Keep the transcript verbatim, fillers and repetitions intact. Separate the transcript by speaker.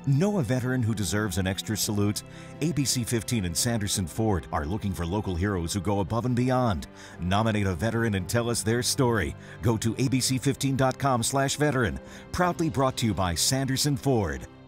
Speaker 1: Know a veteran who deserves an extra salute? A B C fifteen and Sanderson Ford are looking for local heroes who go above and beyond. Nominate a veteran and tell us their story. Go to a b c fifteen dot com slash veteran. Proudly brought to you by Sanderson Ford.